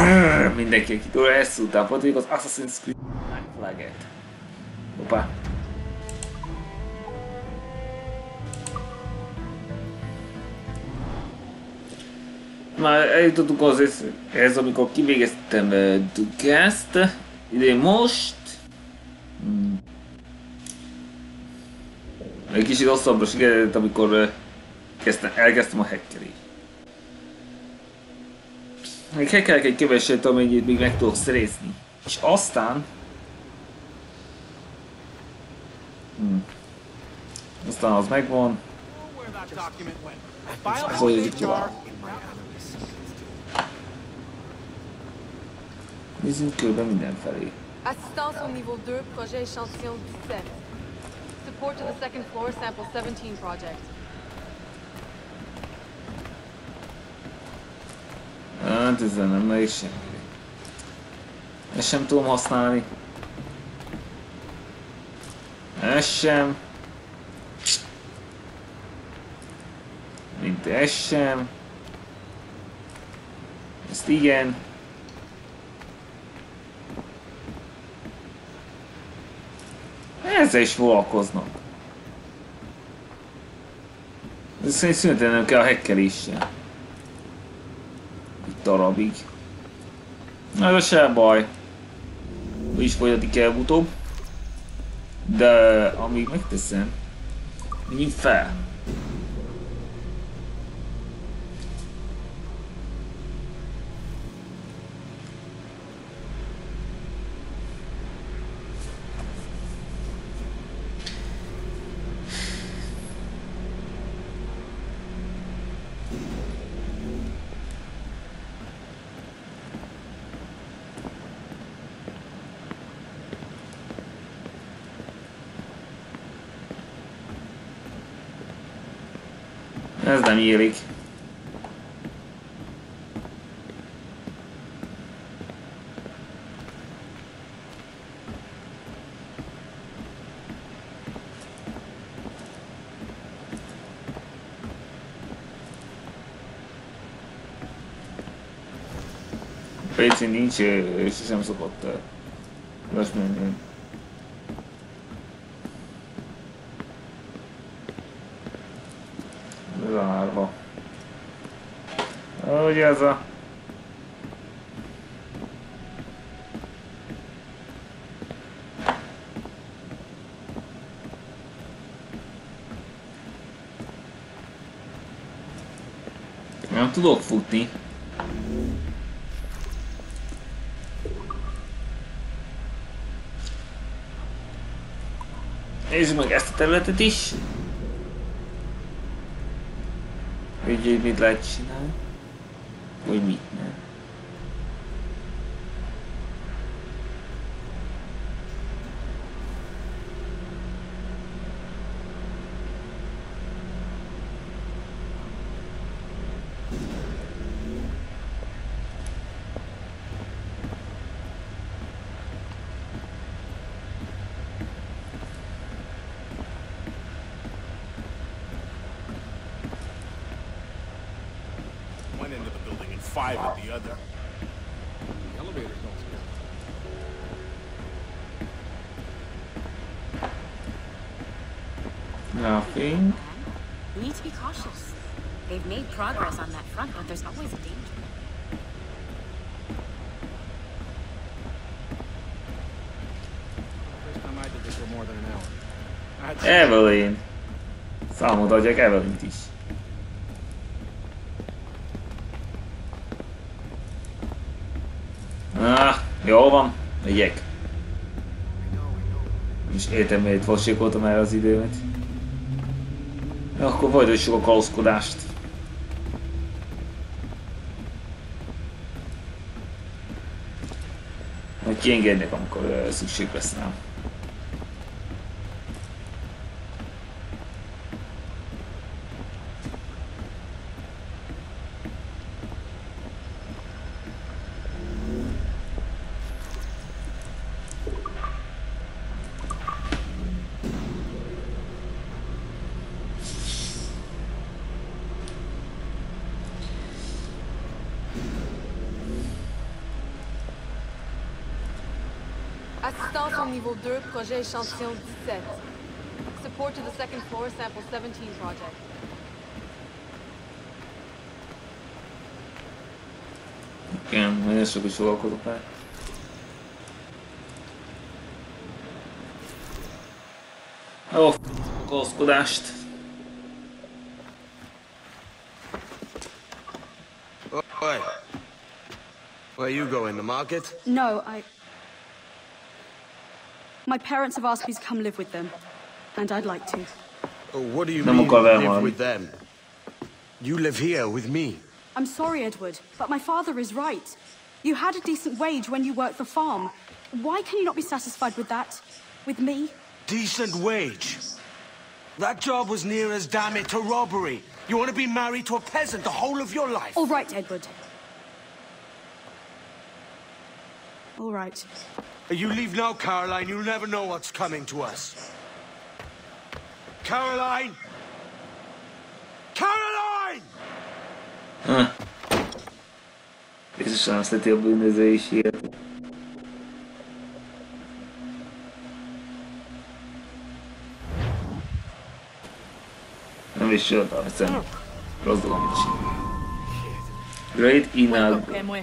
Mindenki, aki túl elszúrtál, folytatjuk az Assassin's Creed Flag-et. Hoppá. Már eljutottunk az ez, amikor kivégeztem Dugaszt. Ide most... Egy kicsit rosszabbra sikerült, amikor elkezdtem a hackerést. Még hackerek egy keveset, amennyit még meg tudok szerezni. És aztán... Aztán az megvan. Folytatjuk tovább. Nézzünk körben mindenfelé. Assistance au niveau 2, projet échantillon 17. Support to the second floor, sample 17 project. Hát ezzel nem megy semmire. Ezt sem tudom használni. Ez sem. Mint ez sem. Ezt igen. Ezzel is foglalkoznak. Ez szerint szünetelnem kell a hackeléssel. Egy darabig. Na, ez se baj. Úgyis folytatik előbb-utóbb. De amíg megteszem, menjünk fel. Ez nem érik. PC nincs, és sem szokott menni. Zárva. Ahogy ez a... Nem tudok futni. Nézzük meg ezt a területet is. Úgy, mit lehet csinálni, vagy mit nem. Five at the other. The elevators don't scare me. Nothing. We need to be cautious. They've made progress on that front, but there's always a danger. First time I did this for more than an hour. Evelyn. Számot adják Evelynt is. Jól van, megyek. És értem, miért vasíkoltam el az időmet. Na, akkor folytassuk a kalózkodást. Majd kiengednek, amikor szükség lesz rám. Assistance au niveau 2, projet échantillon 17. Support to the second floor, sample 17 project. Igen, nagyon sok is foglalkozok már. Jó, kalózkodást. Oi. Where you going, the market? No, My parents have asked me to come live with them, and I'd like to. Oh, what do you Nem mean, akar velem live maradni. with them? You live here with me. I'm sorry, Edward, but my father is right. You had a decent wage when you worked the farm. Why can you not be satisfied with that? With me? Decent wage. That job was near as damn it to robbery. You want to be married to a peasant the whole of your life? All right, Edward. All right. You leave now, Caroline. You'll never know what's coming to us. Caroline! Caroline! Biztosan azt a bűnöző is ilyet. Nem is csináltam, hiszen rossz dolog, amit csinál. Great Inag.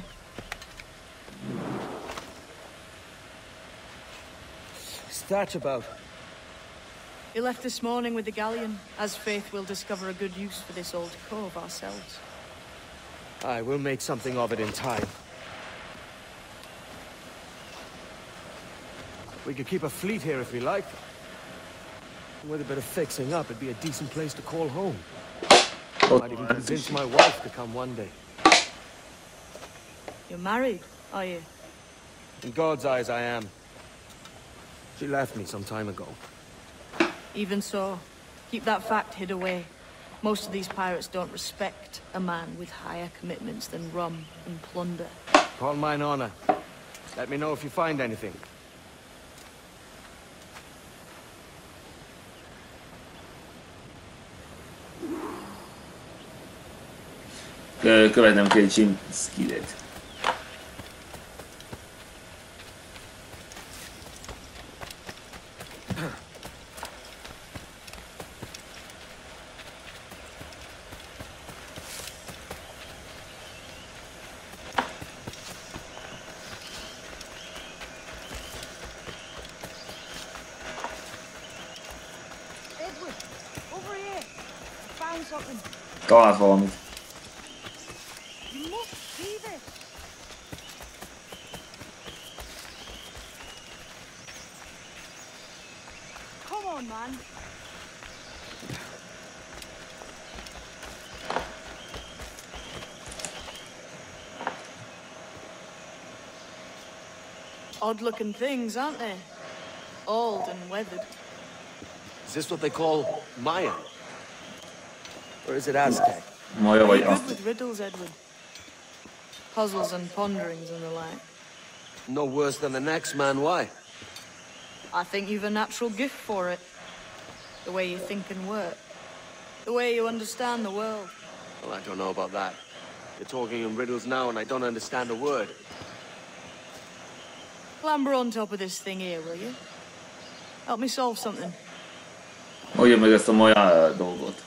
What's that about? He left this morning with the galleon. As faith, we'll discover a good use for this old cove ourselves. Aye, we'll make something of it in time. We could keep a fleet here if we liked. With a bit of fixing up, it'd be a decent place to call home. Might even convince my wife to come one day. You're married, are you? In God's eyes, I am. She left me some time ago. Even so, keep that fact hid away. Most of these pirates don't respect a man with higher commitments than rum and plunder. Call mine honor. Let me know if you find anything. Követnem kell egy skillet. Edward, over here. I found something. Talált valamit. You must see this. Come on, man. Odd-looking things, aren't they? Old and weathered. Is this what they call Mayan? Or is it Aztec? Maja Are vagy you good azt. with riddles, Edward? Puzzles and ponderings and the like. No worse than the next man, why? I think you've a natural gift for it. The way you think and work. The way you understand the world. Well, I don't know about that. You're talking in riddles now and I don't understand a word. Clamber on top of this thing here, will you? Help me solve something. Oldja meg ezt a Maja dolgot.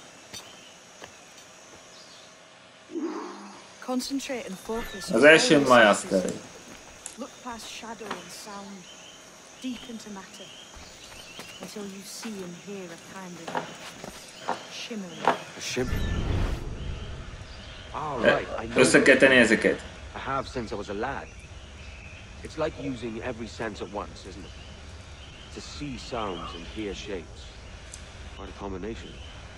Concentrate and focus. Az első All Maja your senses. sztori. Look past shadow and sound, deep into matter, until you see and hear a kind of shimmering. A shimmer? All right, I know. Össze kell tenni ezeket. I have since I was a lad. It's like using every sense at once, isn't it? To see sounds and hear shapes. Quite a combination.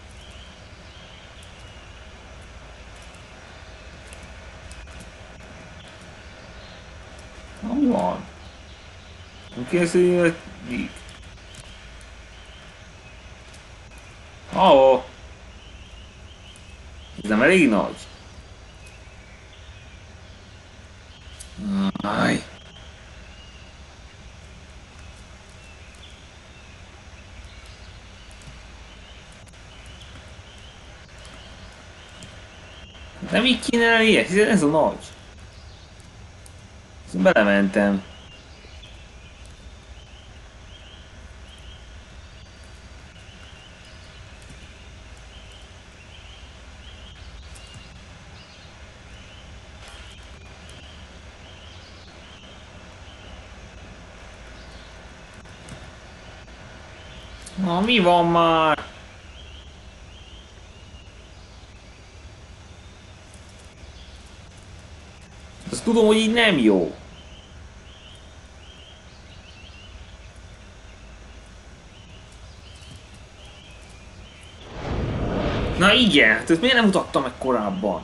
Mi van? Nem készüljön így. Ó! Ez nem elég nagy. Aj. Nem így kéne lennie, hiszen ez a nagy. Belementem. Na, mi van már? Azt tudom, hogy így nem jó. Na igen, tehát miért nem mutattam meg korábban?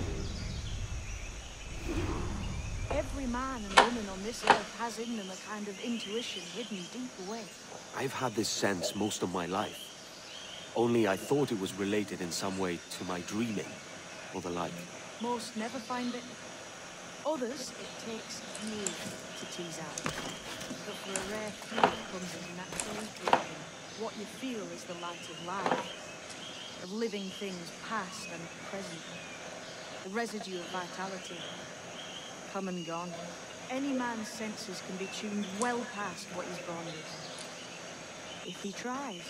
Every man and woman on this earth has in them a kind of intuition hidden deep away. I've had this sense most of my life. Only I thought it was related in some way to my dreaming, or the like. Most never find it. Others, it takes years to tease out. But for a rare few, it comes as naturally driven. What you feel is the light of life, of living things past and present. The residue of vitality, come and gone. Any man's senses can be tuned well past what he's born with, if he tries.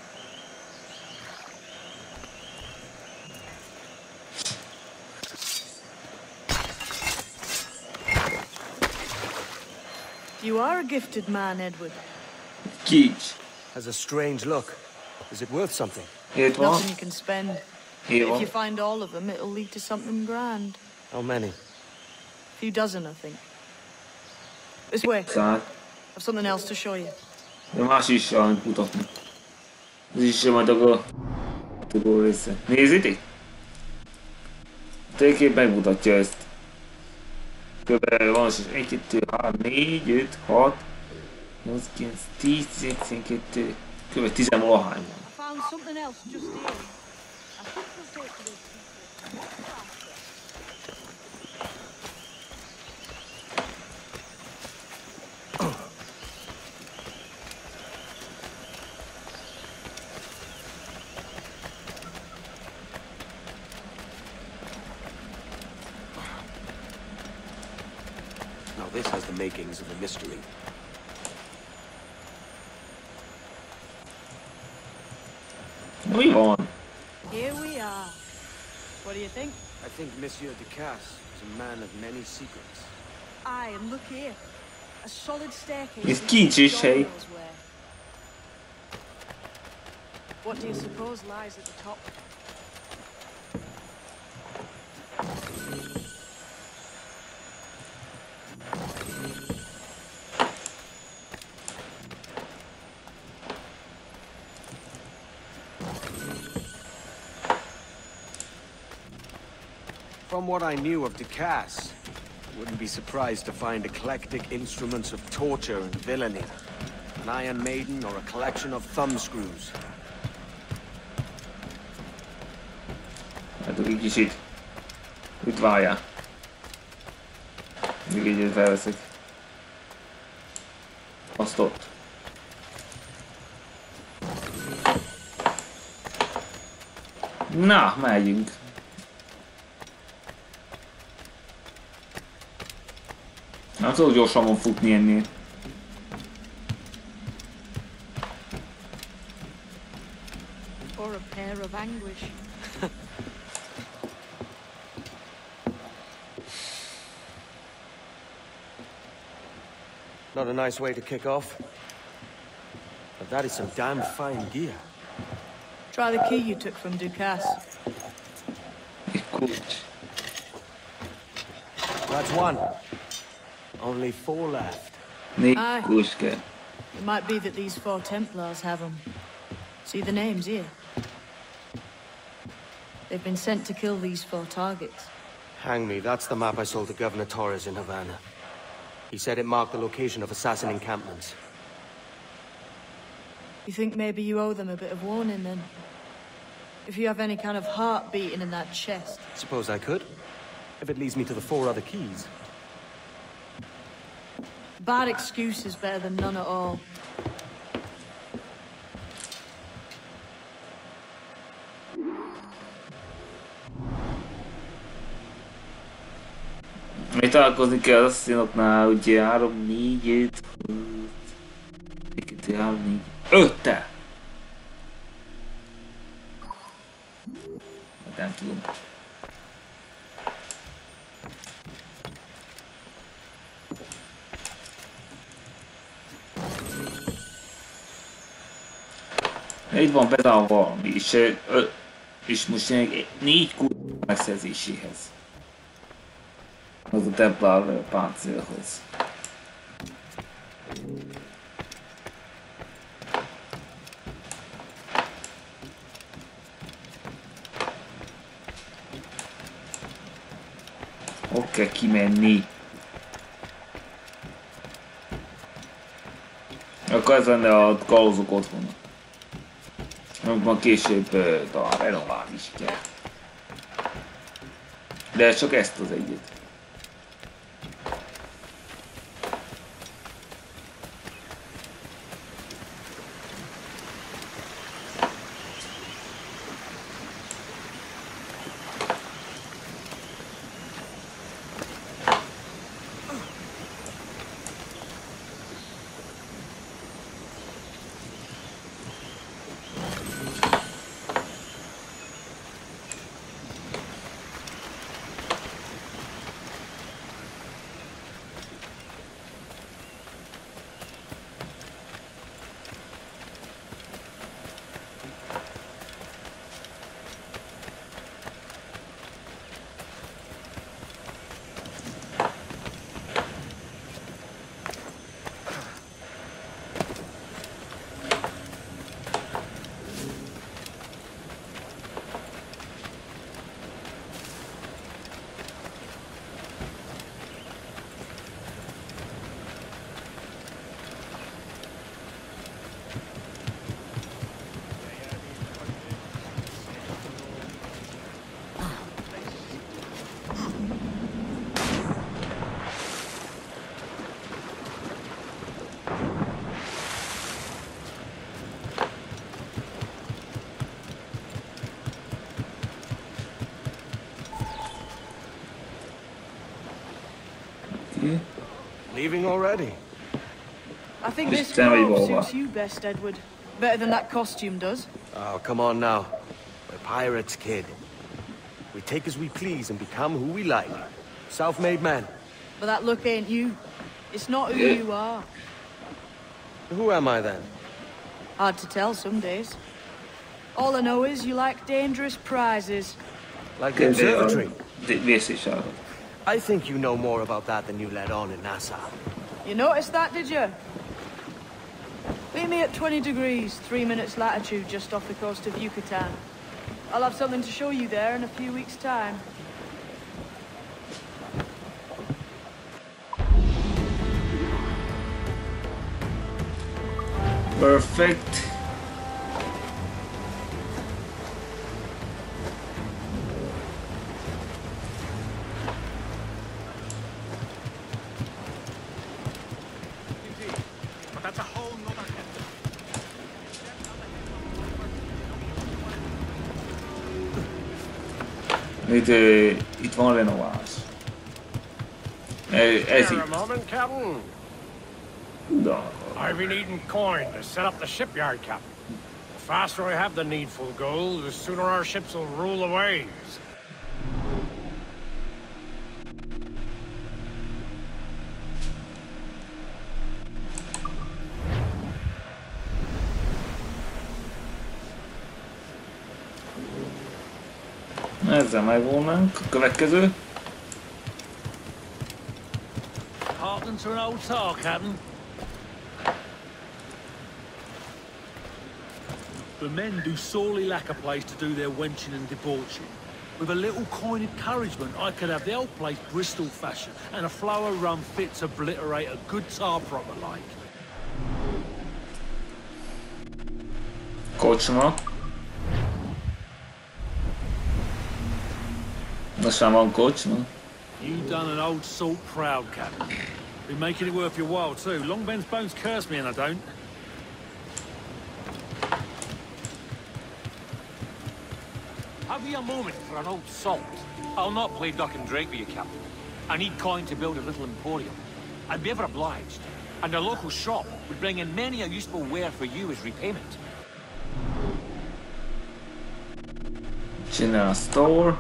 You are a gifted man, Edward. Kics. Has a strange look. Is it worth something? Itt van. Nothing you can spend. Itt If van. you find all of them, it'll lead to something grand. How many? A few dozen, I think. This way. Szállt. I've something else to show you. De más is amit mutatni. Ez is majd a tudó része. Nézitek? A térkép megmutatja ezt. Kb. Van 1, 2, 3, 4, 5, 6, 8, 9, 10, 12, kb. 10 valahány van. I found something else just here. I think we'll take this. Now this has the makings of a mystery. Mi van? Here we are. What do you think? I think Monsieur Ducasse is a man of many secrets. Aye, and look here. A solid staircase. Ez kincs is, hey. What do you suppose lies at the top? From what I knew of Ducasse, I wouldn't be surprised to find eclectic instruments of torture and villainy. An Iron Maiden or a collection of thumbscrews. Hát egy kicsit. Itt várjál. Még egyet felveszek. Azt ott. Na, megyünk. Nem tudok gyorsabban futni ennél. Or a pair of anguish. Not a nice way to kick off. But that is some damn fine gear. Try the key you took from Ducasse. Egy kulcs. That's one. Only 4 left. 4 Aye. kulcs kell. It might be that these 4 Templars have them. See the names here? They've been sent to kill these 4 targets. Hang me, that's the map I sold to Governor Torres in Havana. He said it marked the location of assassin encampments. You think maybe you owe them a bit of warning then? If you have any kind of heart beating in that chest. Suppose I could, if it leads me to the 4 other keys. Bad excuse is better than none at all. Még találkozni kell az asszínoknál, ugye 3, 4, 5, 1, 2, 3, 4, 5-tel! Hát nem tudom. Itt van például valami, és most még 4 kurva megszerzéséhez. Az a Templar páncélhoz. Hogy kell kimenni? Akkor ez lenne a kalózok otthona. Amikor később talán renoválni is kell. De csak ezt az egyet. Leaving already? I think this tell me robe more. suits you best, Edward. Better than that costume does. Oh, come on now. We're pirates, kid. We take as we please and become who we like. Self-made men. But that look ain't you. It's not who you are. Who am I then? Hard to tell some days. All I know is you like dangerous prizes. Like the observatory? Vészésálló. I think you know more about that than you let on in Nassau. You noticed that, did you? Meet me at 20 degrees, 3 minutes latitude just off the coast of Yucatan. I'll have something to show you there in a few weeks' time. Perfect. But that's a whole nother Itt van renoválás. Ez Here a itt. moment, Captain. Uda. I've been needing coin to set up the shipyard, Captain. The faster I have the needful gold, the sooner our ships will rule the waves. Ezzel megvolnánk. A következő. Hearken to an old tar, Captain. The men do sorely lack a place to do their wenching and debauching. With a little coin encouragement, I could have the old place Bristol fashion, and a flow of rum fit to obliterate a good tar proper like. Kocsma. Most már van kocsma. You done an old salt proud, Captain. Been making it worth your while, too. Long Ben's bones curse me, and I don't. Have you a moment for an old salt? I'll not play duck and drake with you, Captain. I need coin to build a little emporium. I'd be ever obliged. And a local shop would bring in many a useful ware for you as repayment. General store.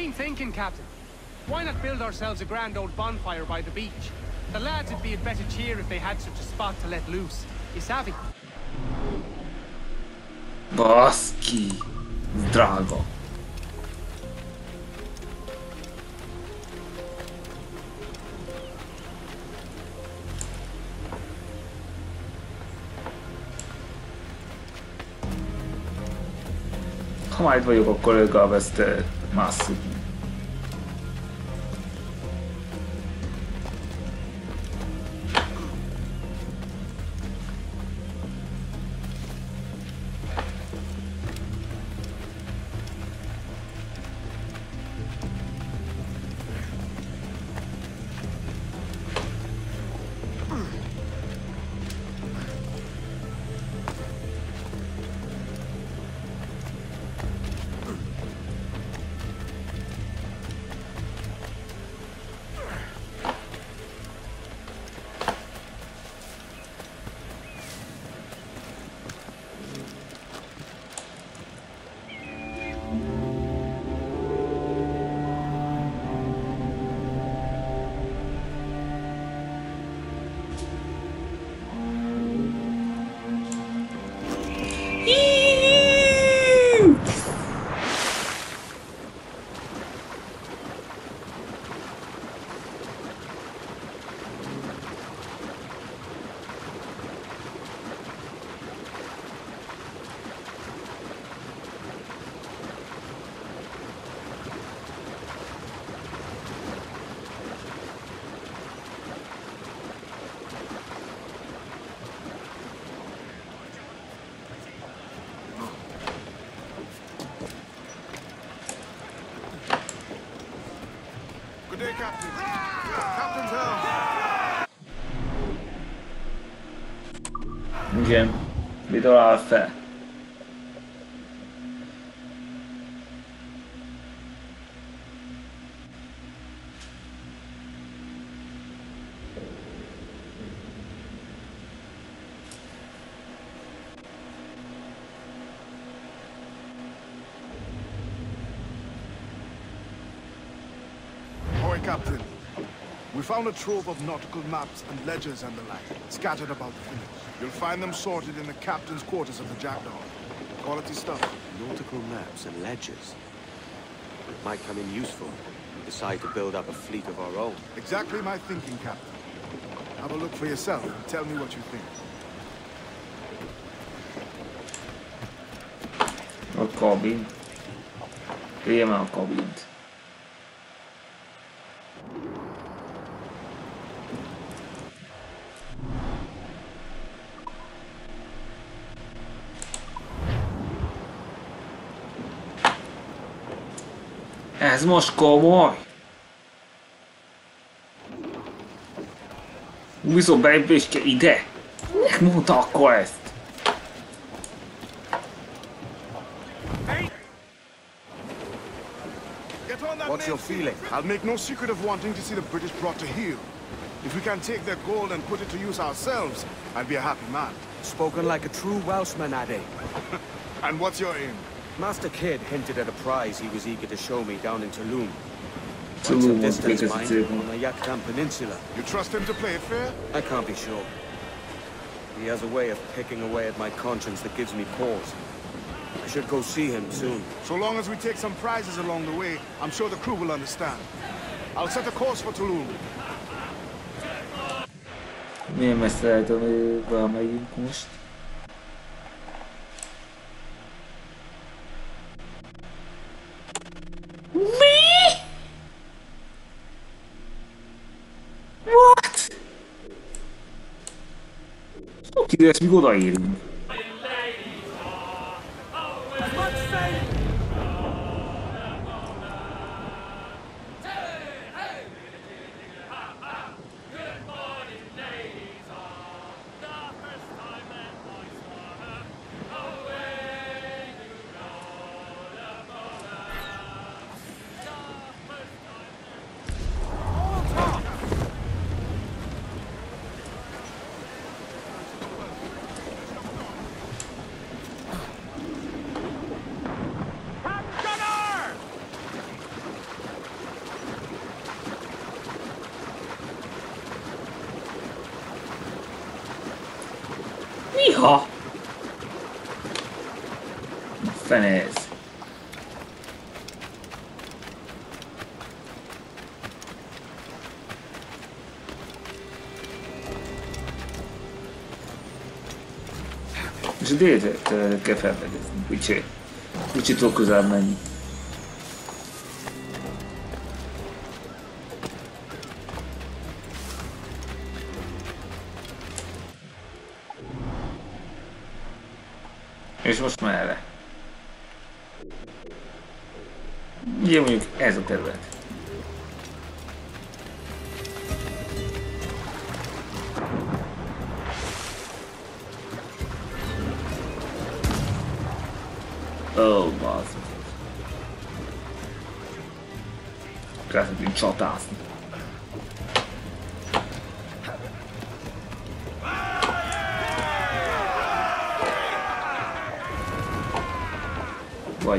been thinking, Captain. Why not build ourselves a grand old bonfire by the beach? The lads would be in better cheer if they had such a spot to let loose. You savvy? Baszki. Drága. Ha már itt vagyok, akkor legalább ezt másszuk. Good day, Captain. Captain's helm. Igen, mit áll fel? Captain, we found a trove of nautical maps and ledgers and the like, scattered about the village. You'll find them sorted in the captain's quarters of the Jackdaw. Quality stuff. Nautical maps and ledgers. It might come in useful if we decide to build up a fleet of our own. Exactly my thinking, Captain. Have a look for yourself and tell me what you think. A cabin. Vigyem el a kabint. Ez most komoly! Viszont beépüléske ide! Miért mondta akkor ezt? What's your feeling? I'll make no secret of wanting to see the British brought to heel. If we can take their gold and put it to use ourselves, I'd be a happy man. Spoken like a true Welshman, Ade. And what's your aim? Master Kidd hinted at a prize he was eager to show me down in Tulum. Tulum was distance mine on the Yucatan Peninsula. You trust him to play it fair? I can't be sure. He has a way of picking away at my conscience that gives me pause. I should go see him soon. So long as we take some prizes along the way, I'm sure the crew will understand. I'll set a course for Tulum. Milyen messze lehet, amivel megyünk most? Mi? What? Sok idő, ezt még odaérünk. Néha! Fene ez. És a délre kell felfedezni, úgyhogy tudok közel menni. És most merre? Ugye mondjuk ez a terület. Ó, bazd. Kezdhetünk csatázni. Vagy...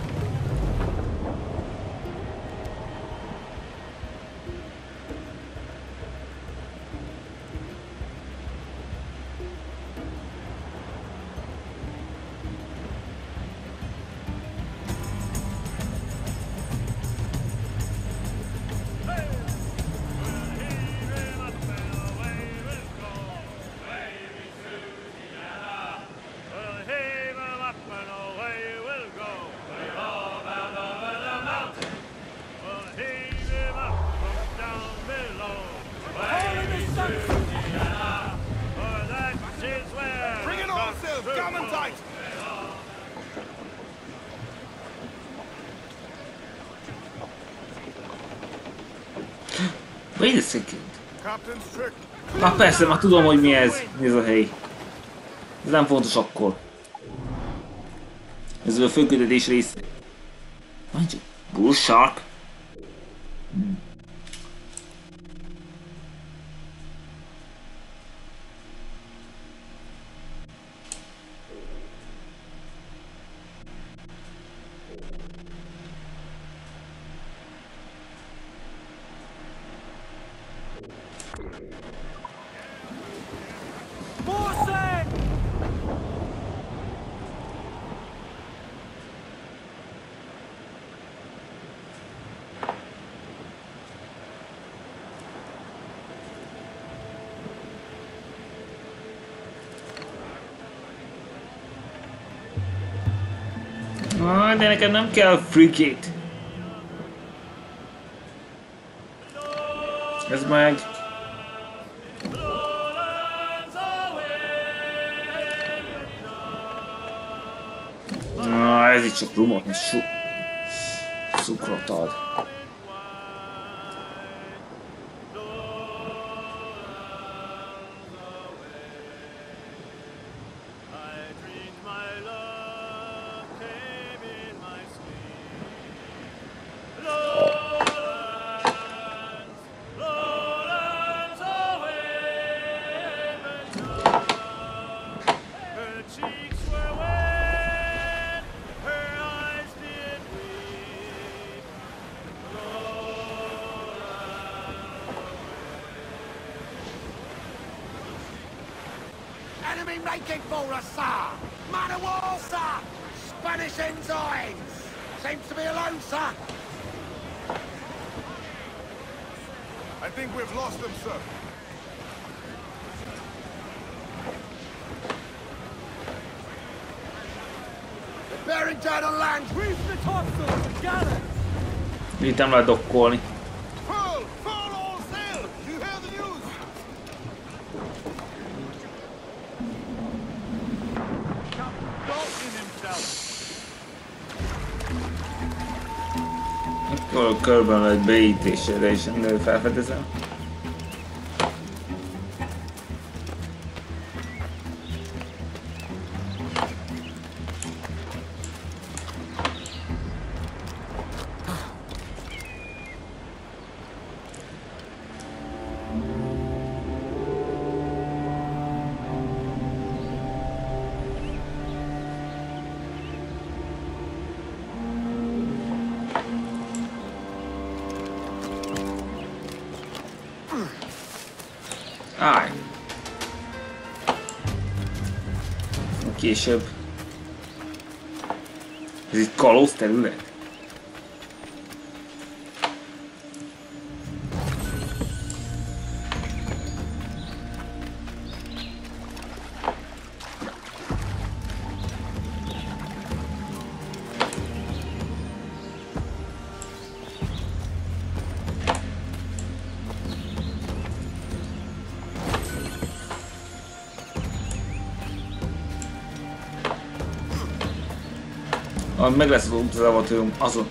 Wait a second. Na persze, már tudom, hogy mi ez a hely. Ez nem fontos akkor. Ez a főküldetés része. Mondjuk, Bull Shark. De nekem nem kell frigate. Ez meg... Na, ez itt csak rumot, és cukrot ad. Enemy making for us, sir! Man of war, sir! Spanish ensigns! Seems to be alone, sir! I think we've lost them, sir. They're bearing down on land! Reef the topsails and gallants! Itt nem lehet dokkolni. Körben lehet beítésére is felfedezem. majd később. Ez itt kalóz terület? Meg lesz az obszervatórium azon.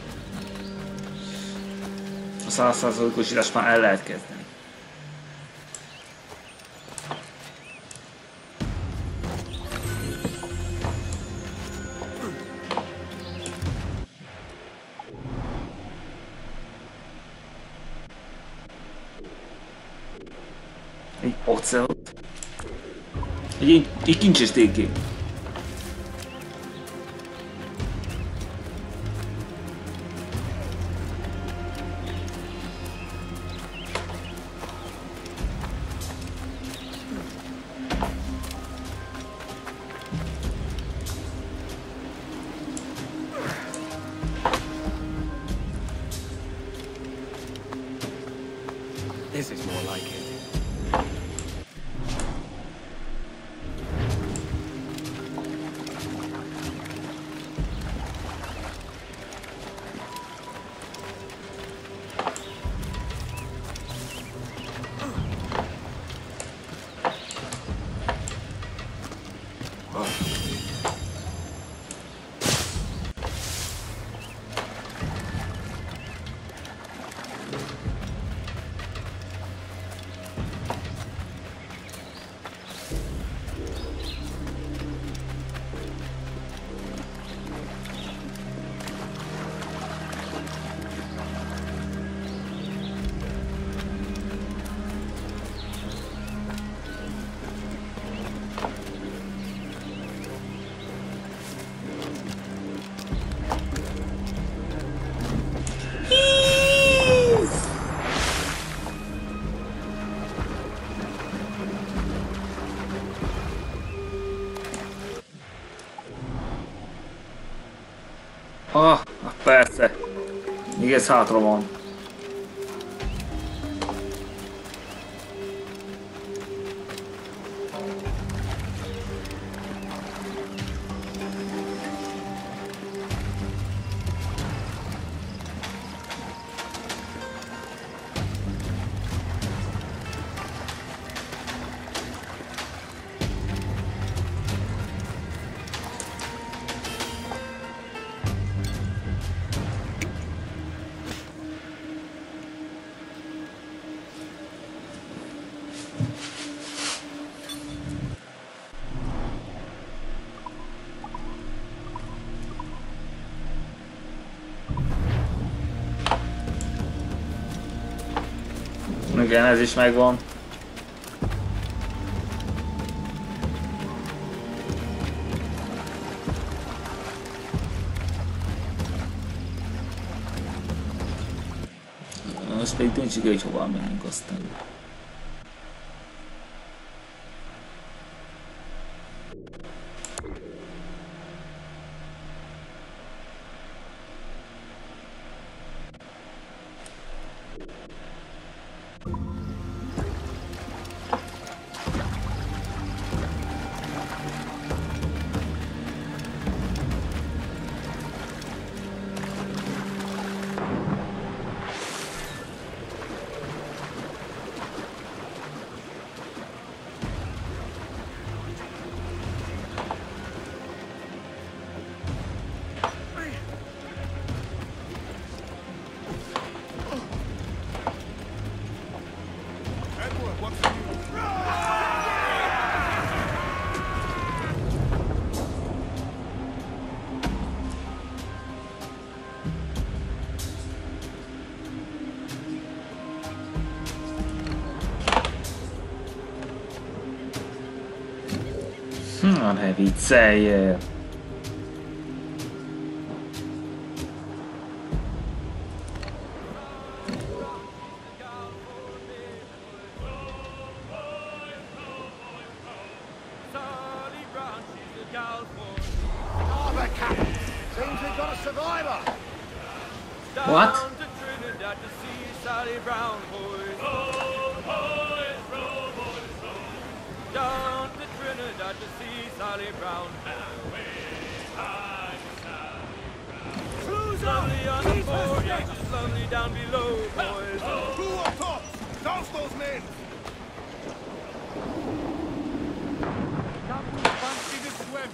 A 100%-os írás már el lehet kezdeni. Egy ocelot. Egy kincses tégkép. This is more like it. Persze. Még ez hátra van. Igen, ez is megvan. Most pedig döntsük, hogy hová menjünk aztán. Ne vicceljél! there, Captain. Seems we've got a survivor. What? Down to Trinidad to see Sally Brown, boys. Row, boys, row, boys, row. Down to Trinidad to see Sally Brown. Cruise Lovely on the Keep her fore, steady. she's lovely down below, boys. Crew up top. Douse those men. Captain, fancy the swim.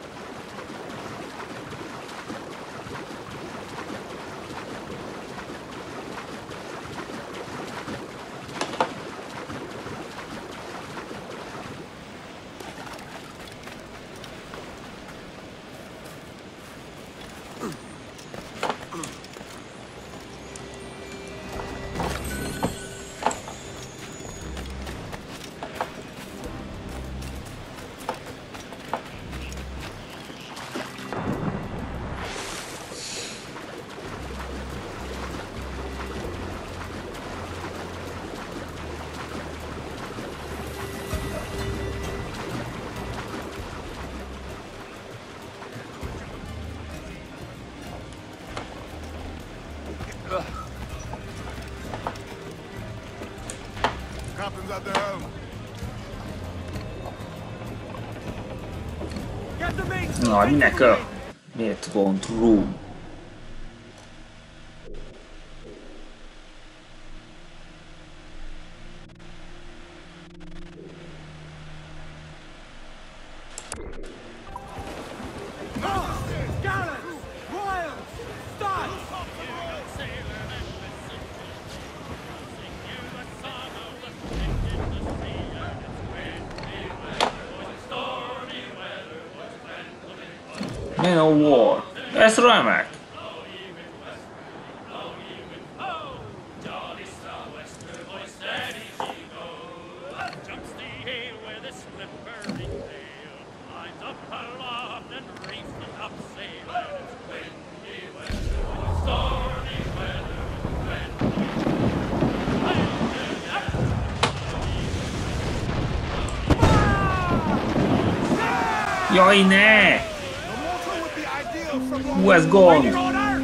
Captain's at the helm. No, minek miért pont room? Man of War. Ez remek! Jaj, ne! Who has gone? She's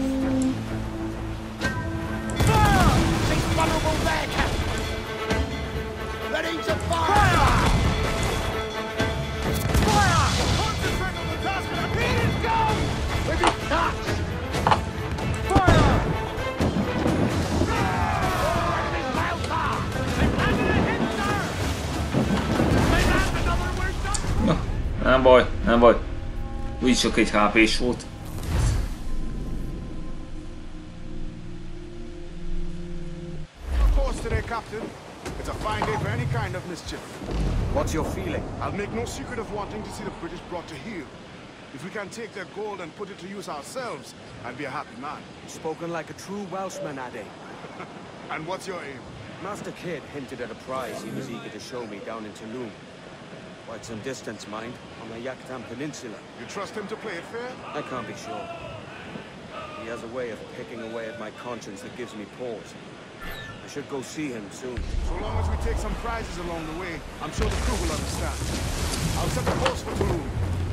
vulnerable there, Captain. Ready to fire! Fire! Concentrate on the task and repeat it, go! With his touch! Fire! Nem baj, nem baj. Úgy csak egy HP-s volt. Captain. It's a fine day for any kind of mischief. What's your feeling? I'll make no secret of wanting to see the British brought to heel. If we can take their gold and put it to use ourselves, I'd be a happy man. Spoken like a true Welshman, Ade. And what's your aim? Master Kidd hinted at a prize he was eager to show me down in Tulum. Quite some distance, mind, on the Yaktan Peninsula. You trust him to play it fair? I can't be sure. He has a way of picking away at my conscience that gives me pause. I should go see him soon. So long as we take some prizes along the way, I'm sure the crew will understand. I'll set the course for Tulum.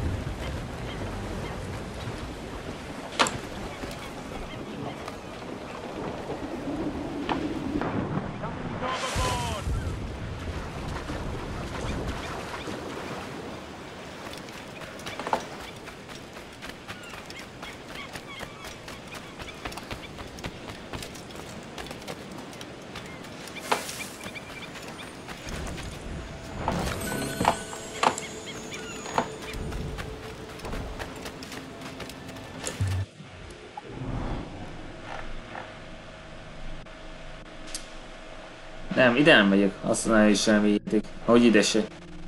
Nem, ide nem megyek, azt mondja, hogy sem vigyétek. Ahogy ide se.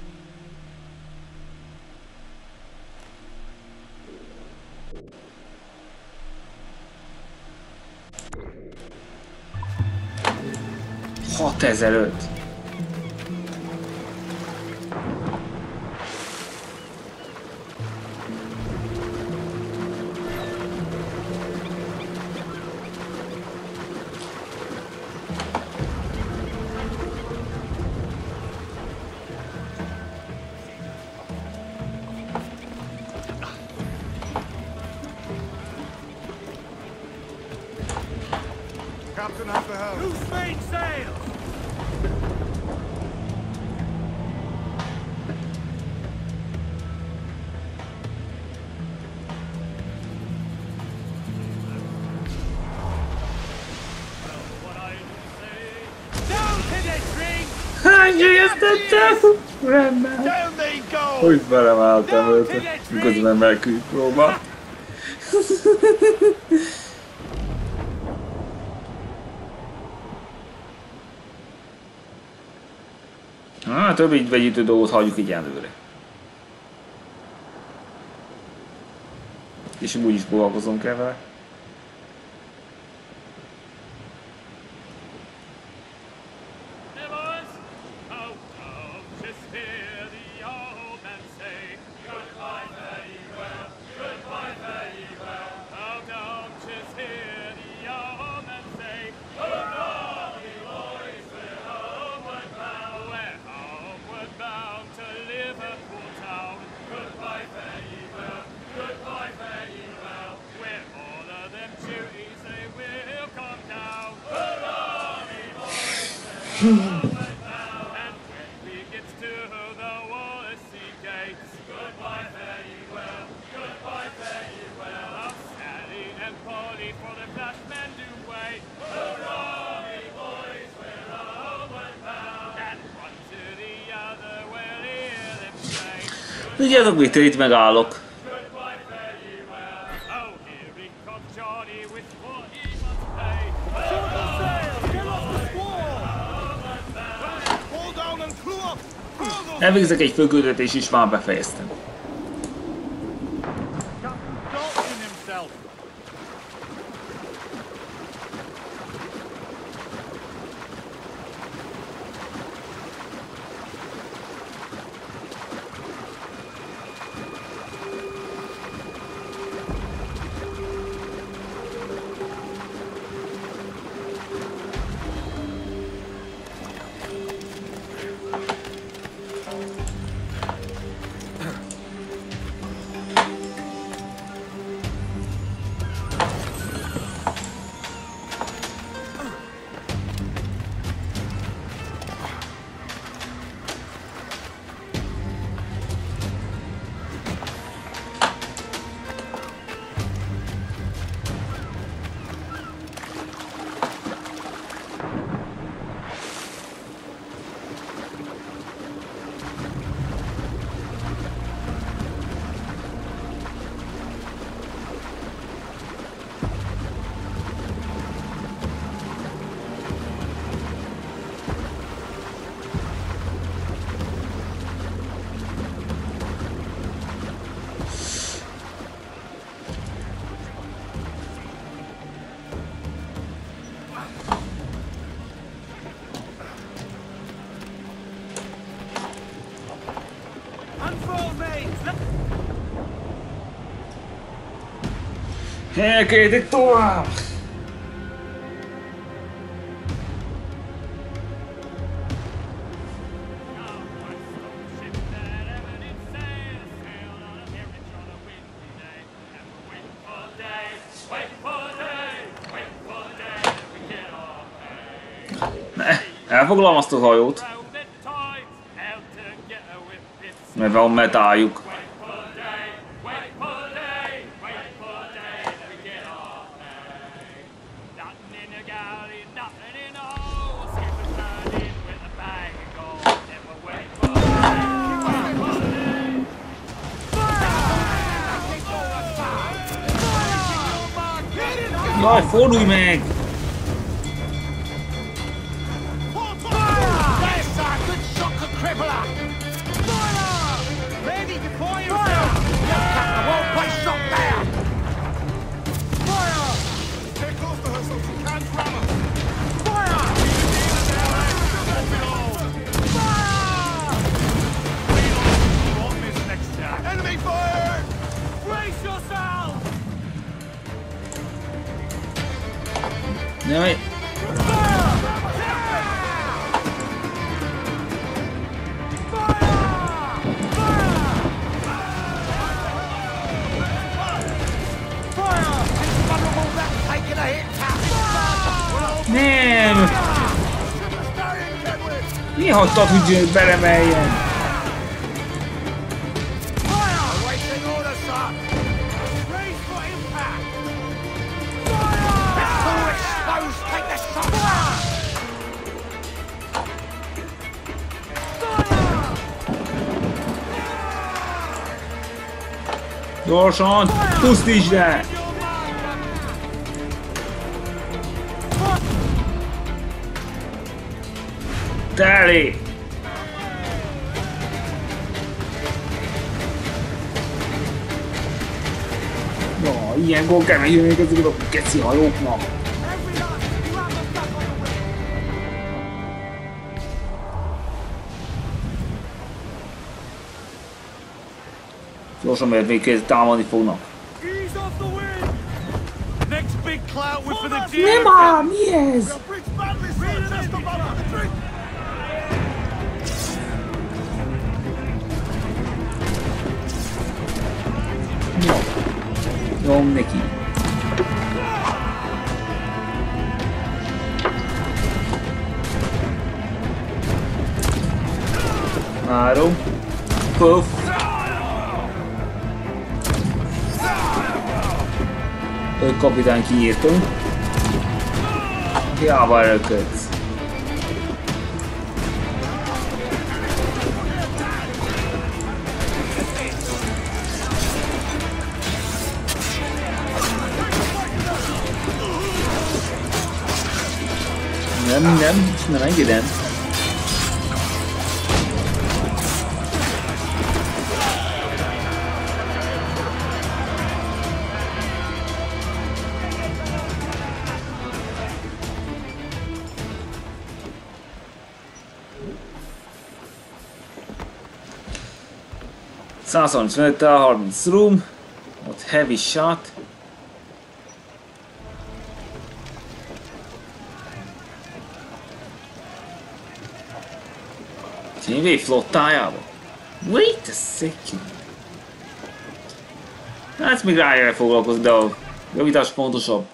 $6000. captain has the helm. Loose main sail! Győztettem! Rendben. Hogy felemeltem őt, miközben Mercury próba. Több így vegyítő dolgot hagyjuk így előre. És úgy is foglalkozunk el vele. Tudjátok mit, itt megállok. Elvégzek egy fölküldetést és már befejeztem. Elkezdek tovább! Elfoglalom azt a hajót. Mert van metáljuk. Jaj, fordulj meg! Jaj! Miért hagytad, hogy belemeljen? Gyorsan! Pusztítsd el! Teli! Na, ilyenkor kell megjönni ezeket a geci hajóknak. Gyorsan, mert még támadni fognak. Nem ám, mi ez? Nyom neki. Három. Puff. Öt kapitány kiírtunk. Hiába erőködsz. Nem engedem. Százszor 30 room, ott heavy shot. TV flottájába? Wait a second. Hát még rájel foglalkozni, de a javítás fontosabb.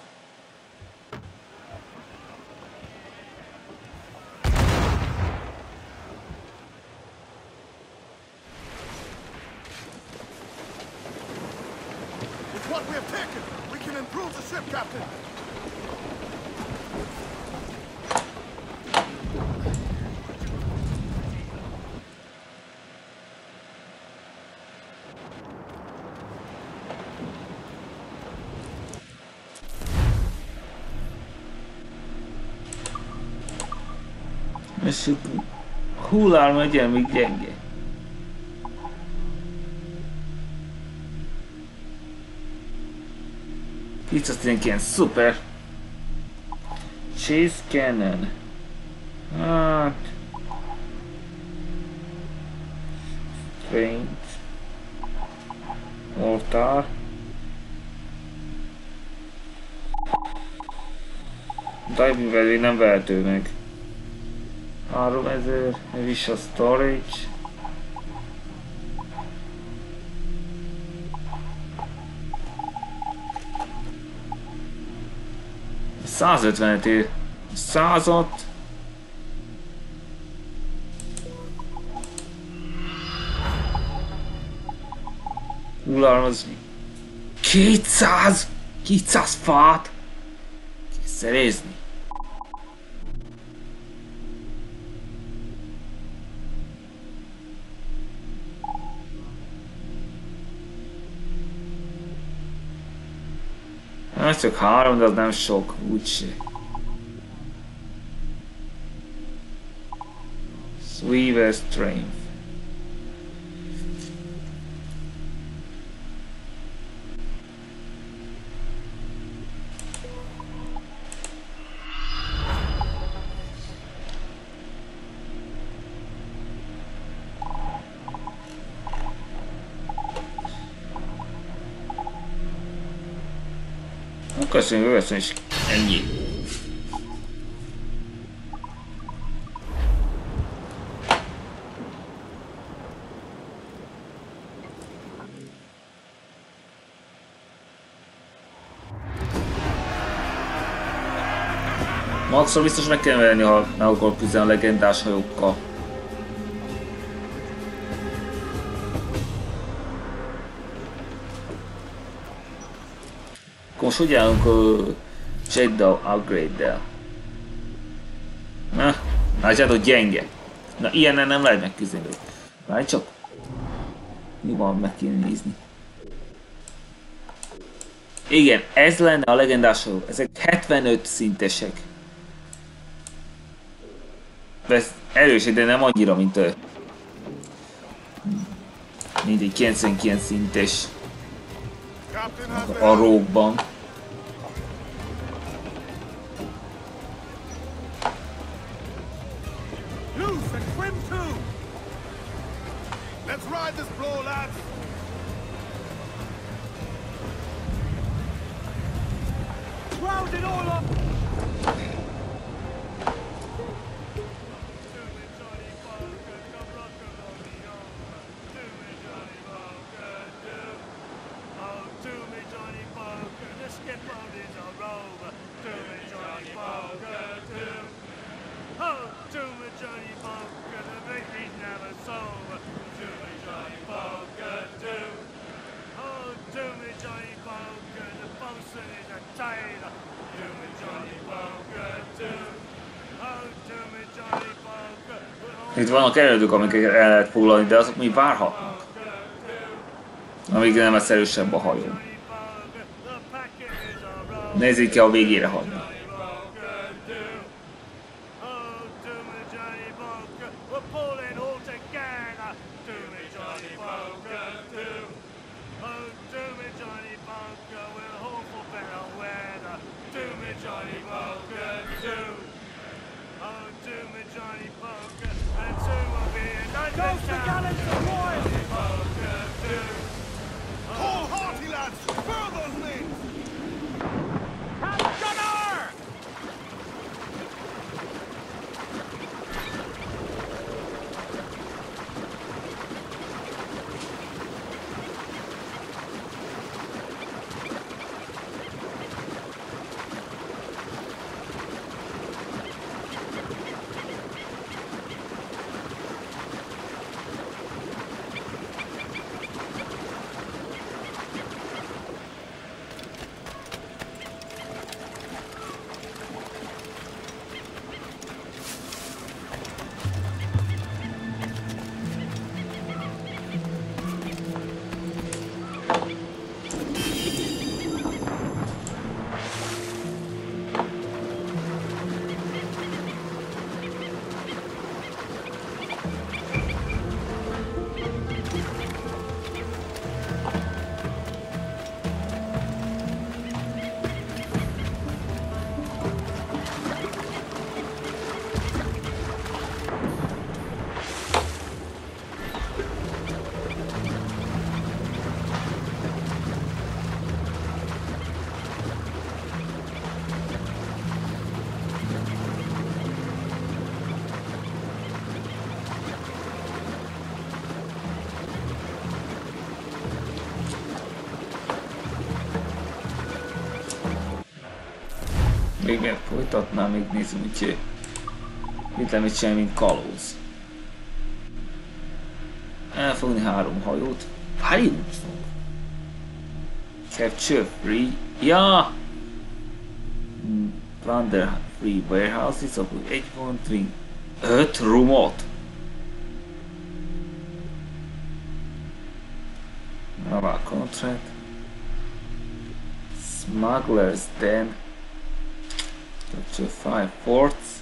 És itt hullárma egyen még gyenge. Itt az ilyen szuper. Chase Cannon. Hát... Range. Mortar. Diving velő nem vehető meg. 3000, Visa Storage. $150 ér. 100-at. Hullalmazni. 200 fát. Szerezni. Ez csak 3, de az nem sok, úgyse. Sweaver Strength. Köszönjük, és ennyi. Maxra biztos meg kell venni, ha meg akar küzdeni a legendás hajókkal. Akkor most hogy állunk a Shakedown upgrade-del? Na, látjátok, gyenge. Na, ilyennel nem lehet megküzdeni. Várj csak. Mi van, meg kéne nézni. Igen, ez lenne a legendás sorú. Ezek 75 szintesek. De ez erős, de nem annyira, mint egy 99 szintes a Rogue-ban. Let's ride this blow, lads! Round it all up! Itt vannak erődök, amiket el lehet foglalni, de azok mi várhatnak. Amíg nem lesz erősebb a hajó. Nézzék ki, a végére hagyni. Igen, folytatnám, még nézzük, úgyhogy mit nem mit csinálni, mint kalóz. Elfogni 3 hajót. Várjunk! Capture free. Ja! Plunder free warehouses of 8.3. 5 roomot. Naval contract. Smugglers den. Capture 5 forts.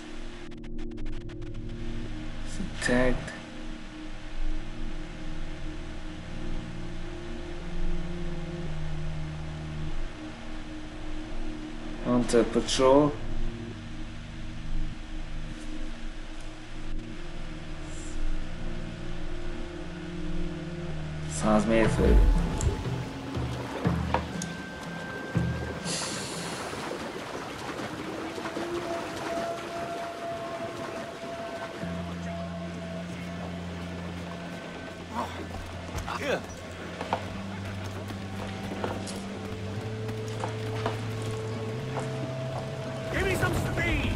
Tagged. Hunter patrol. Sounds made for it. Here. Give me some speed.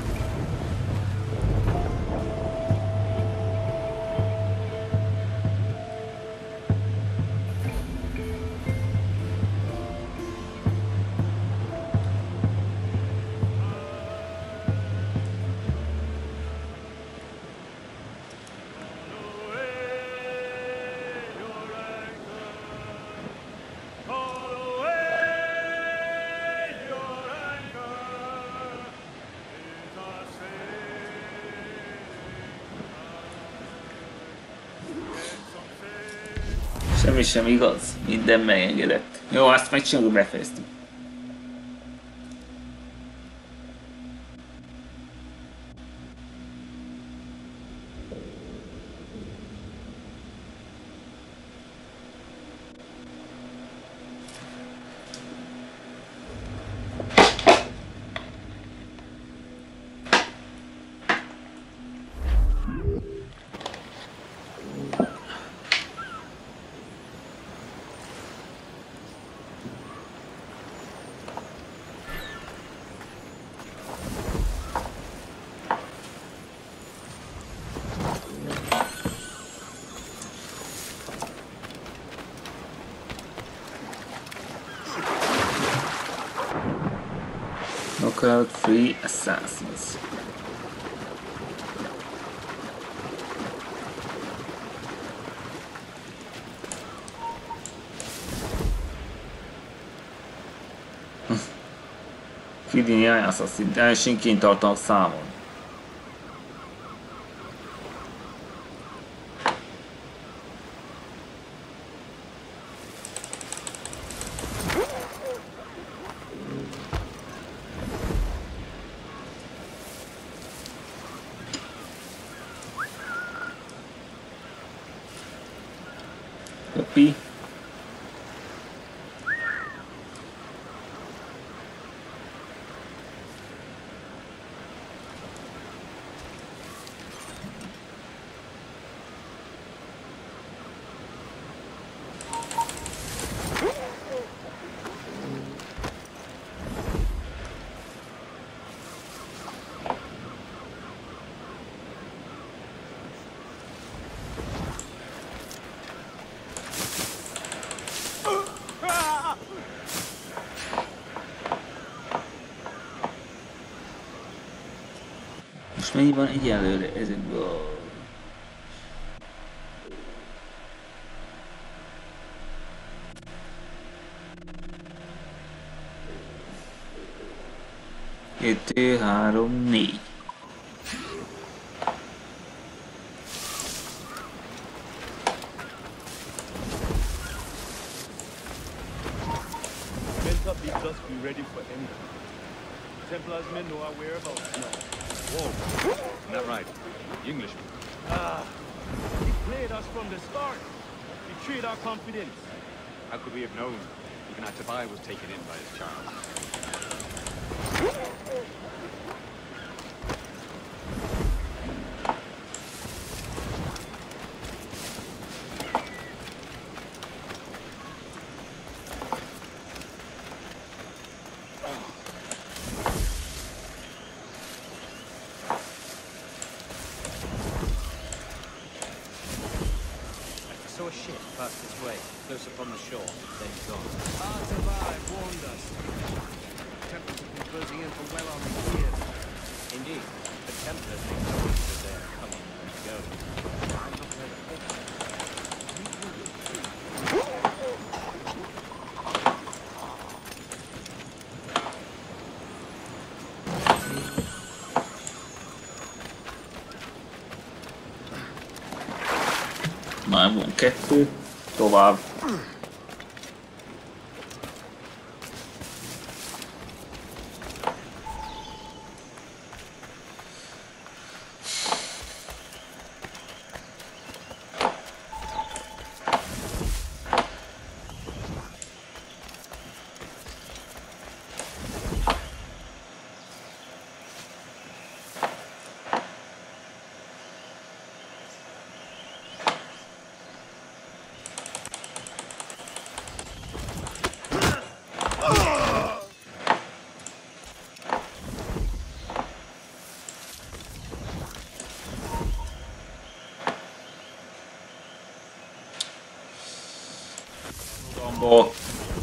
Semmi sem igaz, minden megengedett. Jó, azt megcsináljuk, befejeztük. Knockout 3 assassins. Kidi néhány assassin, elsőnként tartanak számon. Copy. Most mennyi van egyelőre ezekből? Kettő, három, négy. Be ready for anything. Templars men know our whereabouts now. Whoa, isn't that right? The Englishman. He played us from the start. Betrayed our confidence. How could we have known? Even our Tobiah was taken in by his child. Close upon the shore, then gone. Our Tobiah warned us. The Templars have been closing in for well on a year. Indeed, the Templars make noise that they are coming and going. I'm not very Már van kettő, tovább. Combo.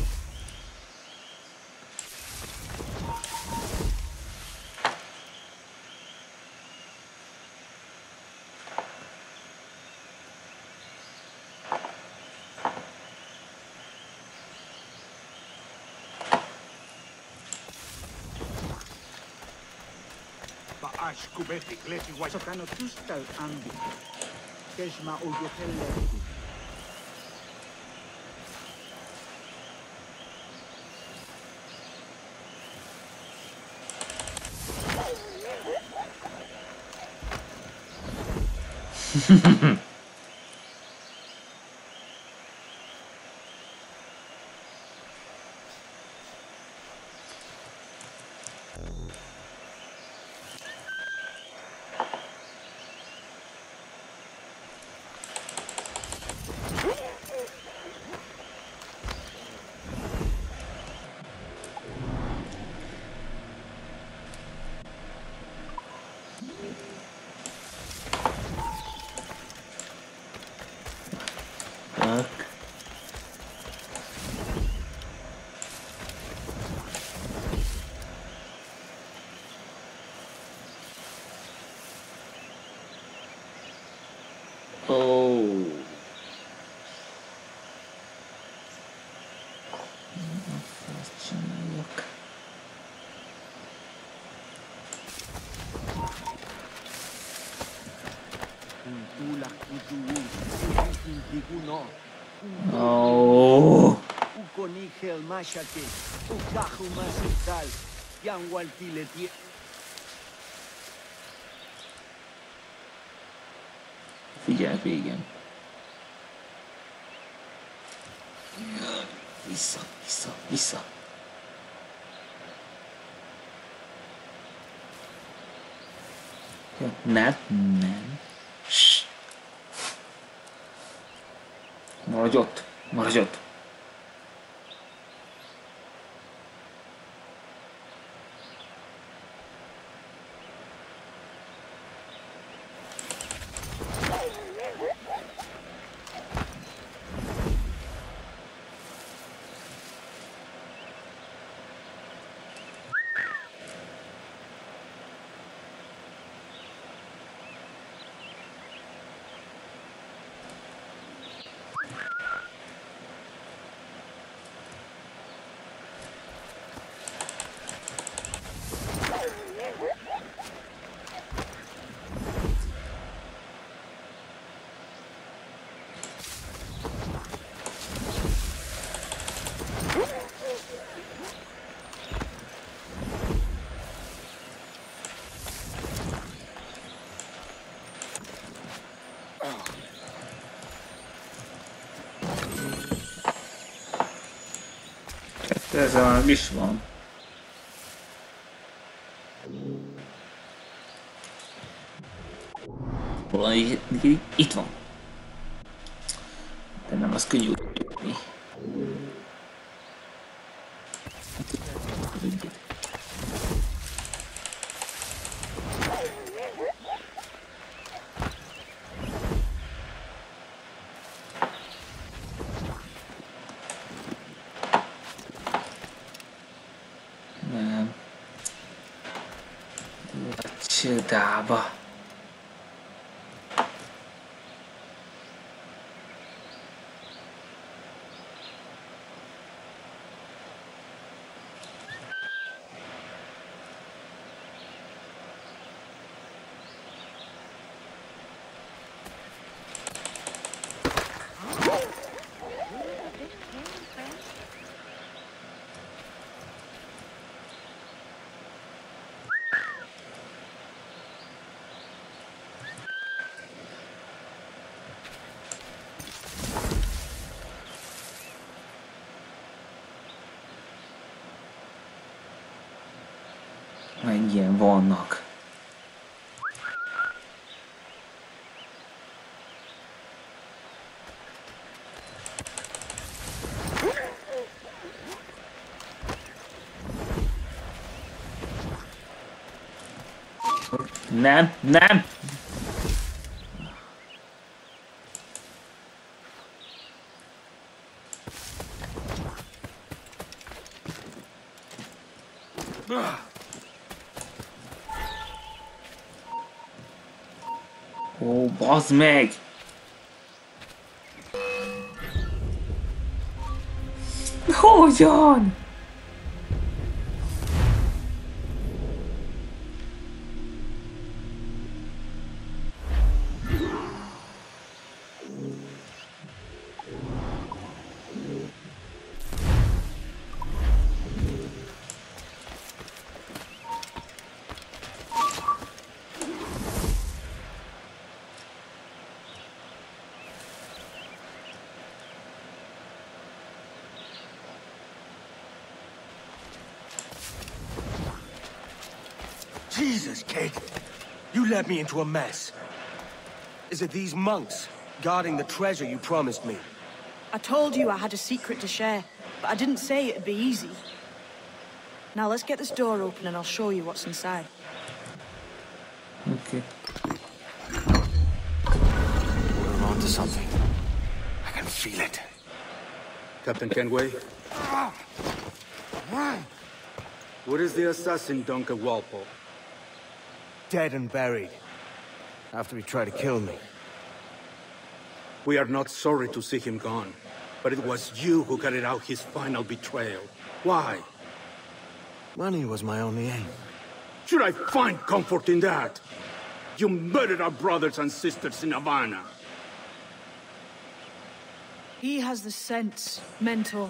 Sokano tustal ambi. Keshma o yopelle. Oh. Azt csináljak. Oh. Figyelj, végén. Vissza, vissza, vissza. Jó, nem. Maradj ott, maradj ott. Ez a is van. Valami itt van. De nem az könnyű tudni. Nem. Csodába. Mennyien vannak. Nem, nem! Ó, bazd meg! Hogyan? Jesus, kid. You led me into a mess. Is it these monks guarding the treasure you promised me? I told you I had a secret to share, but I didn't say it'd be easy. Now let's get this door open and I'll show you what's inside. Okay. We're on to something. I can feel it. Captain Kenway? Where is the assassin, Duncan Walpole? Dead and buried. After he tried to kill me. We are not sorry to see him gone, but it was you who carried out his final betrayal. Why? Money was my only aim. Should I find comfort in that? You murdered our brothers and sisters in Havana. He has the sense, Mentor.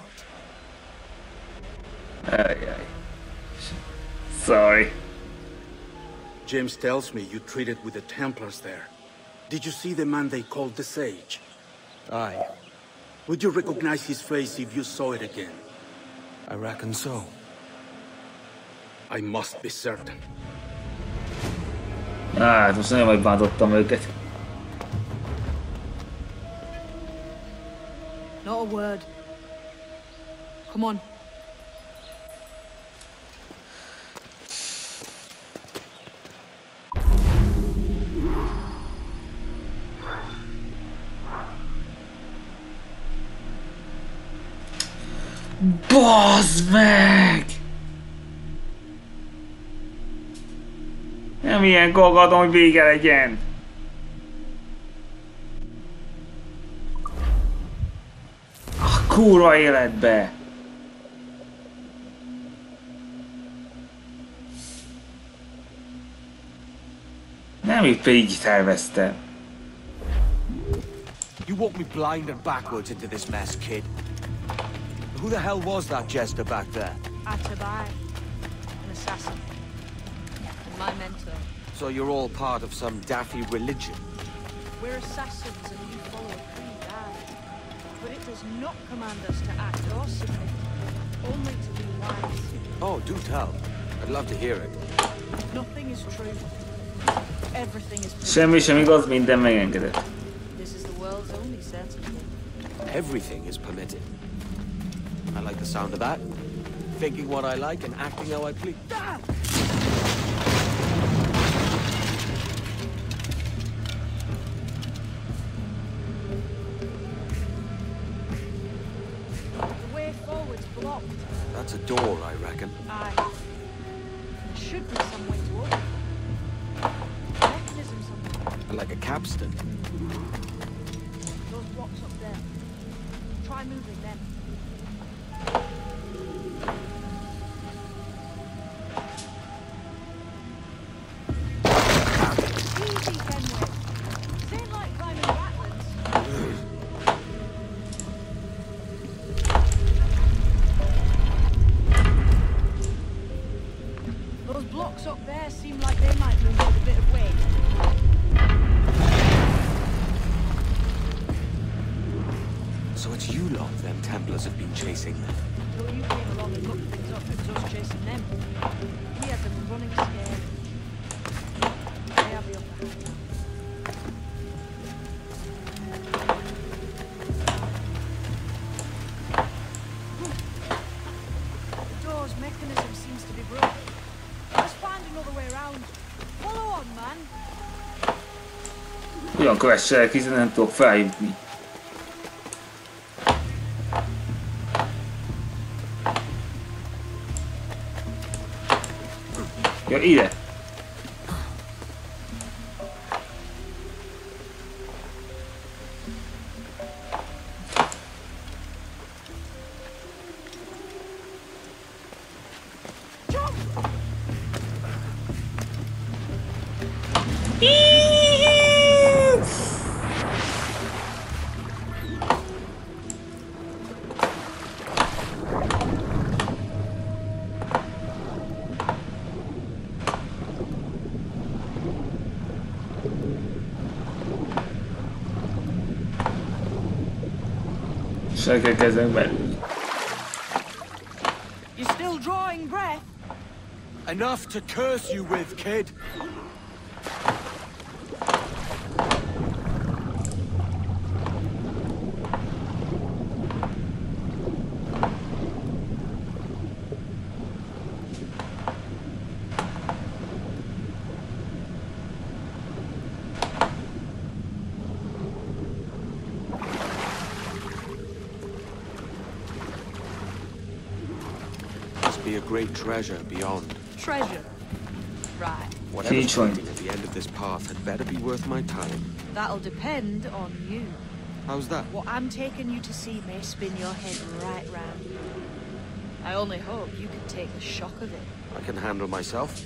Aye. Sorry. James tells me you traded with the Templars there. Did you see the man they called the Sage? Aye. Would you recognize his face if you saw it again? I reckon so. I must be certain. Most nagyon megbántottam őket. Not a word. Come on. Bazd meg! Nem ilyen gaggadom, hogy vége legyen. A kurva életbe! Nem itt így terveztem. You walked me blind and backwards into this mess, kid. Who the hell was that jester back there? Atabai, an assassin. And my mentor. So you're all part of some daffy religion? We're assassins and you follow a creed, aye. But it does not command us to act or submit, only to be wise. Oh, do tell. I'd love to hear it. Nothing is true. Everything is permitted. Semmi sem igaz, minden megengedett. This is the world's only certainty. Everything is permitted. I like the sound of that. Thinking what I like and acting how I please. Ah! The way forward's blocked. That's a door, I reckon. Aye. There should be some way to open it. Mechanism somewhere. Like a capstan. Those blocks up there. Try moving them. Easy, Kenway. This ain't like climbing ratlins. Those blocks up there seem like they might move with a bit of weight. So it's you lot them Templars have been chasing then? Till you came along and looked things up, it was us chasing them. We had them running scared. They have the upper hand now. The door's mechanism seems to be broken. Let's find another way around. Follow on, man. Ugyan kövesselek, hiszen nem tudok feljutni. Ja, ide! You're still drawing breath? Enough to curse you with, kid. Be a great treasure beyond. Treasure? Right. Whatever's waiting at the end of this path had better be worth my time. That'll depend on you. How's that? What I'm taking you to see may spin your head right round. I only hope you can take the shock of it. I can handle myself.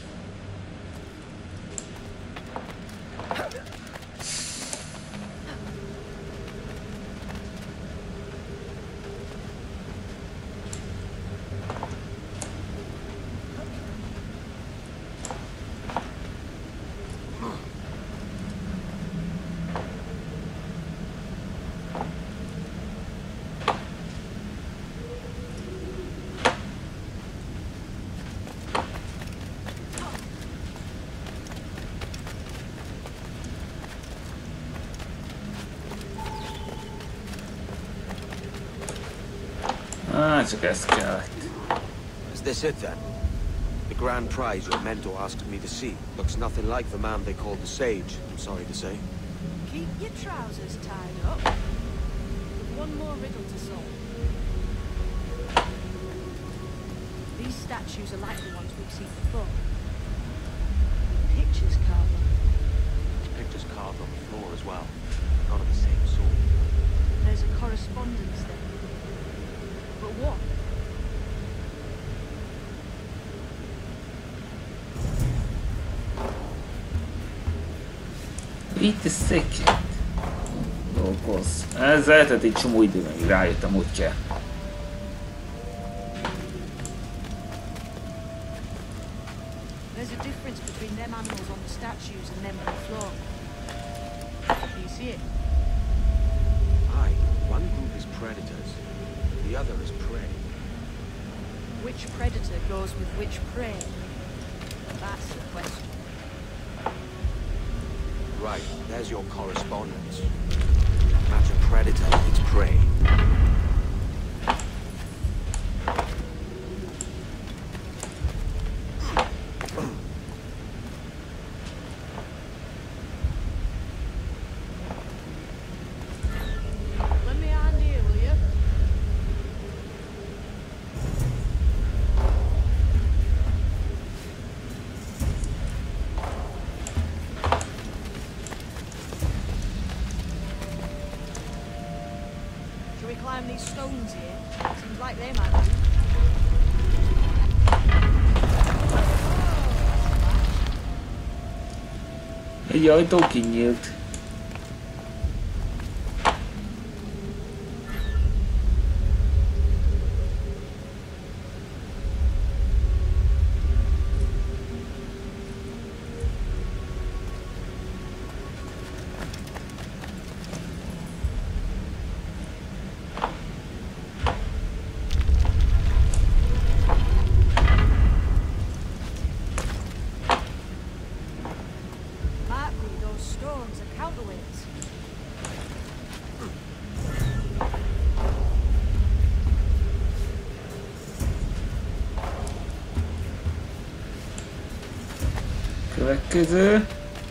Csak ezt kellett. Is this it then? The grand prize your mentor asked me to see looks nothing like the man they called the Sage, I'm sorry to say. Keep your trousers tied up. With one more riddle to solve. These statues are like the ones we've seen before. Pictures carved on them. There's pictures carved on the floor as well. Not of the same sort. There's a correspondence there. But what? Itt a second. Dolgoz. Ez eltett egy csomó idő, meg rájöttem, hogy kell. There's a difference between them animals on the statues and them on the floor. Do you see it? Aye, one group is predators, the other is prey. Which predator goes with which prey? That's the question. Right, there's your correspondence. Match a predator with its prey. These stones here. Seems like they might be. Egy ajtó kinyílt. Következő.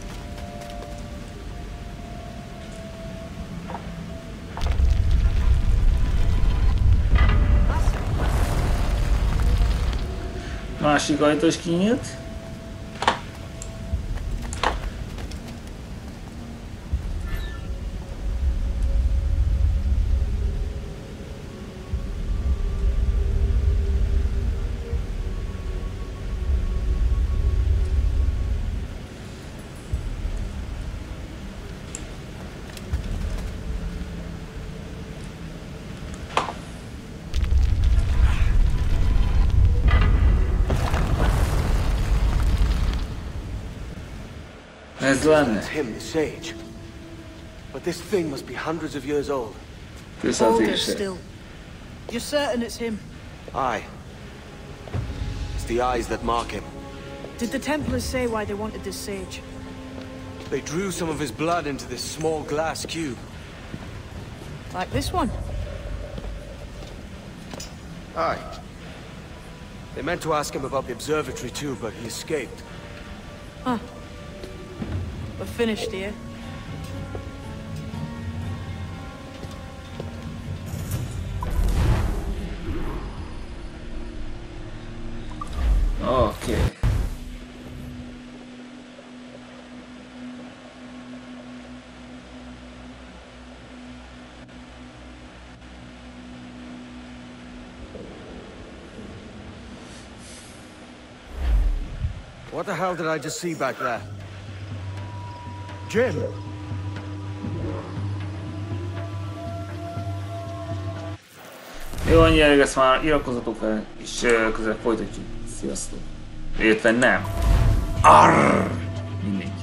Másik ajtó is kinyílt. That's him, the Sage. But this thing must be hundreds of years old. Older still. You're certain it's him? Aye. It's the eyes that mark him. Did the Templars say why they wanted this sage? They drew some of his blood into this small glass cube. Like this one? Aye. They meant to ask him about the observatory too, but he escaped. Huh. We're finished here. Okay. What the hell did I just see back there? Jim! Jó, annyi elég, ezt már iratkozzatok fel, és közel folytatjuk. Sziasztok. Illetve nem. Arrrr! Mindegy.